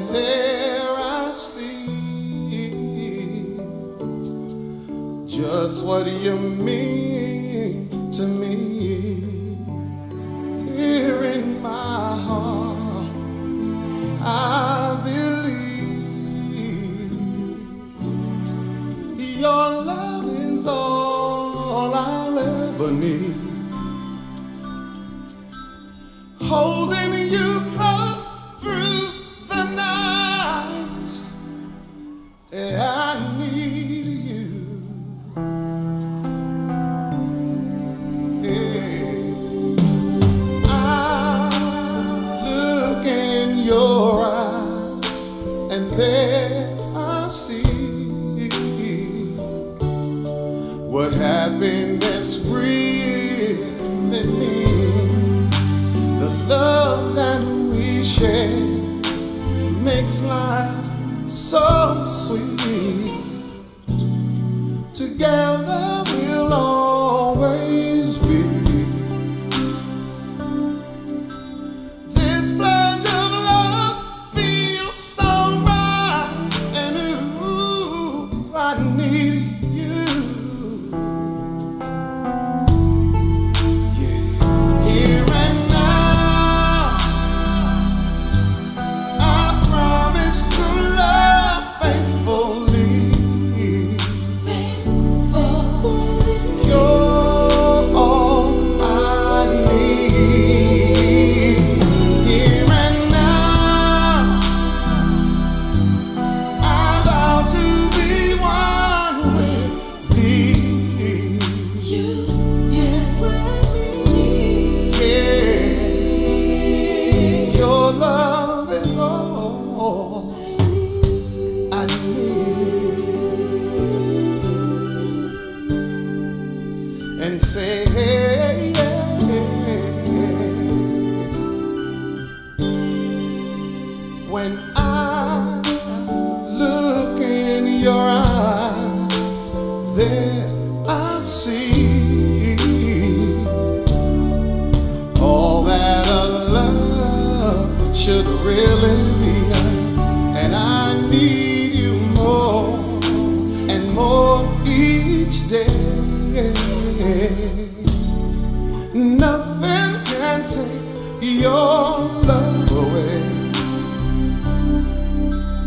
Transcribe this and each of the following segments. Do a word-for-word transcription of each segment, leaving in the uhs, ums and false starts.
there I see just what you mean to me. Here in my heart I believe your love is all I'll ever need. Holding you close through the night, yeah, I need you. Yeah. I look in your eyes and there I see what happiness really means. The love that we share makes life so sweet. Together we'll always be. This pledge of love feels so right, and ooh, I need you. Yeah. Here and now, I promise to love faithfully. Faithfully. You're all I need. Here and now, I vow to be one with thee. You, yeah, yeah. Your love is all I need. And say, hey, yeah, when I look in your eyes, there I see all that a love should really be. And I need you more and more each day. Nothing can take your love away.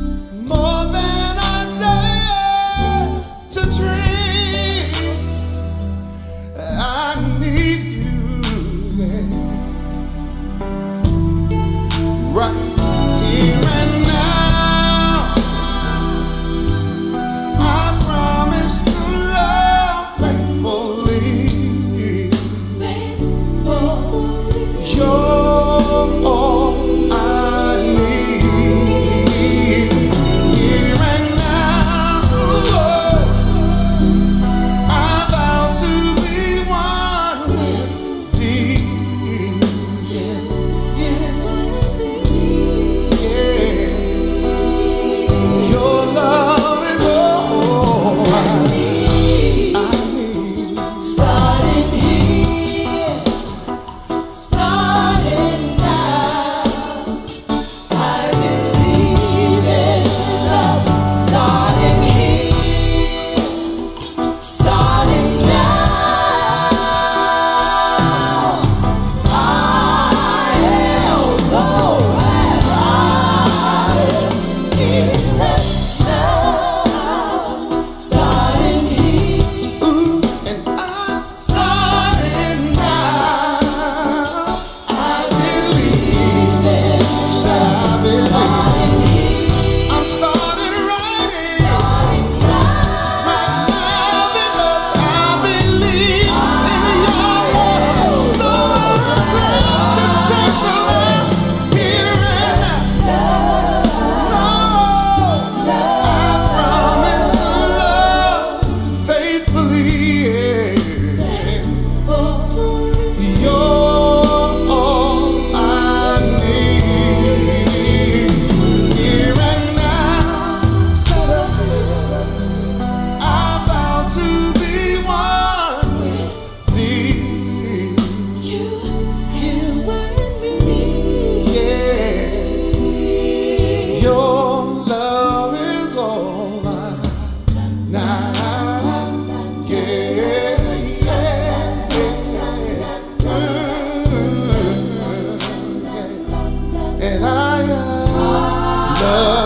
love.